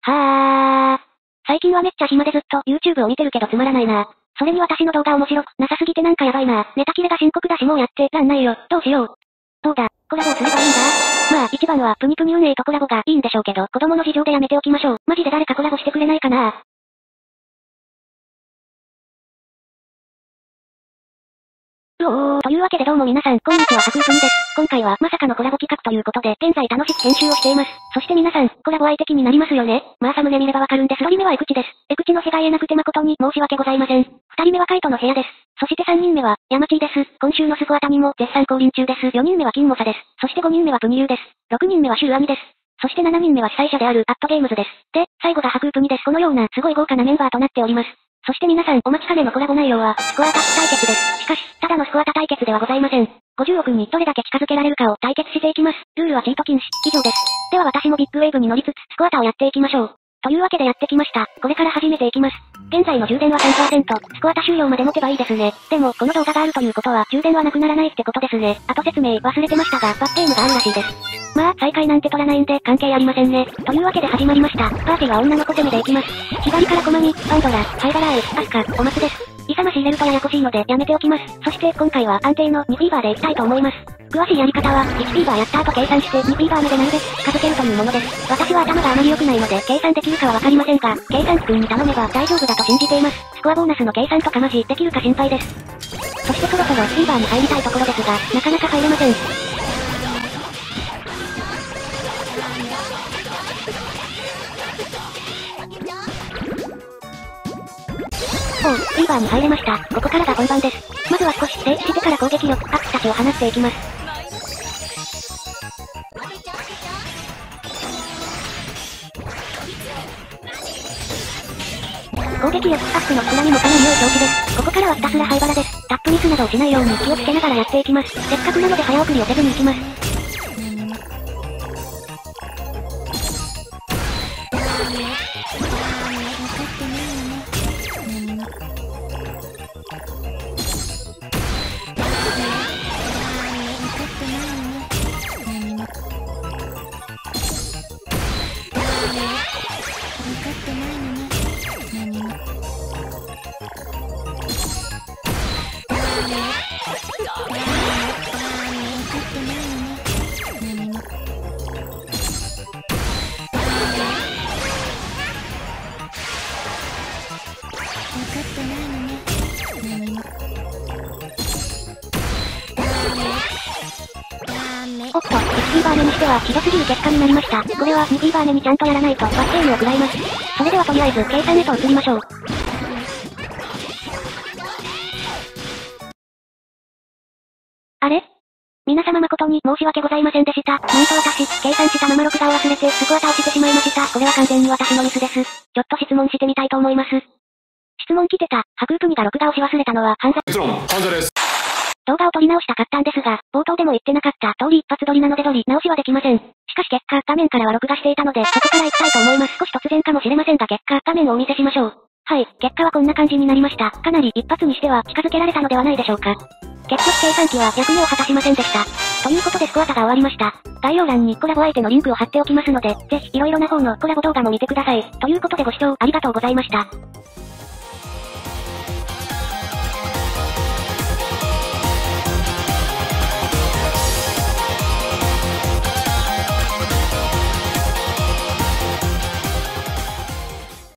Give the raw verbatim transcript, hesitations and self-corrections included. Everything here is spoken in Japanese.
はぁー。最近はめっちゃ暇でずっと YouTube を見てるけどつまらないな。それに私の動画面白くなさすぎてなんかやばいな。ネタ切れが深刻だしもうやってらんないよ。どうしよう。どうだ、コラボをすればいいんだ。まあ一番はプニプニ運営とコラボがいいんでしょうけど、子供の事情でやめておきましょう。マジで誰かコラボしてくれないかな。うおー、というわけでどうも皆さん、こんにちは、ハクープニです。今回は、まさかのコラボ企画ということで、現在楽しく編集をしています。そして皆さん、コラボ相手気になりますよね。まあサムネ見ればわかるんです。一人目はエクチです。エクチの世が言えなくて誠に申し訳ございません。二人目はカイトの部屋です。そして三人目は、ヤマチーです。今週のスコアタにも絶賛降臨中です。四人目はキンモサです。そして五人目はプニユーです。六人目はシュウアミです。そして七人目は主催者であるアットゲームズです。で、最後がハクープニです。このような、すごい豪華なメンバーとなっております。そして皆さん、お待ちかねのコラボ内容は、スコアタ対決です。しかし、ただのスコアタ対決ではございません。ごじゅうおくにどれだけ近づけられるかを対決していきます。ルールはチート禁止、以上です。では私もビッグウェーブに乗りつつ、スコアタをやっていきましょう。というわけでやってきました。これから始めていきます。現在の充電は さんパーセント、スコアタ終了まで持てばいいですね。でも、この動画があるということは、充電はなくならないってことですね。あと説明忘れてましたが、バッテームがあるらしいです。まあ、再開なんて取らないんで、関係ありませんね。というわけで始まりました。パーティーは女の子攻めでいきます。左からコマミ、パンドラ、ハイバラーイ、アスカ、お松です。勇まし入れるとややこしいのでやめておきます。そして今回は安定のにフィーバーでいきたいと思います。詳しいやり方は、いちフィーバーやった後計算してにフィーバー目でなるべく近づけるというものです。私は頭があまり良くないので計算できるかはわかりませんが、計算機くんに頼めば大丈夫だと信じています。スコアボーナスの計算とかマジできるか心配です。そしてそろそろフィーバーに入りたいところですが、なかなか入れません。おう、フィーバーに入れました。ここからが本番です。まずは少し静止してから攻撃力アップたちを放っていきます。攻撃力アップのスクラにもかなり良い調子です。ここからはひたすらハイバラです。タップミスなどをしないように気をつけながらやっていきます。せっかくなので早送りをせずに行きます。おっと、いちフィーバー目にしてはひどすぎる結果になりました。これはにフィーバー目にちゃんとやらないとバッテームを食らいます。それではとりあえず計算へと移りましょう。あれ？皆様誠に申し訳ございませんでした。なんと私、計算したまま録画を忘れてスコアタをしてしまいました。これは完全に私のミスです。ちょっと質問してみたいと思います。質問来てた。ハクープニが録画をし忘れたのは犯罪。 結論、犯罪です。 動画を撮り直したかったんですが、冒頭でも言ってなかった通り一発撮りなので撮り直しはできません。しかし結果、画面からは録画していたので、ここから行きたいと思います。少し突然かもしれませんが結果、画面をお見せしましょう。はい、結果はこんな感じになりました。かなり一発にしては近づけられたのではないでしょうか。結局計算機は役目を果たしませんでした。ということでスコアタが終わりました。概要欄にコラボ相手のリンクを貼っておきますので、ぜひ色々な方のコラボ動画も見てください。ということでご視聴ありがとうございました。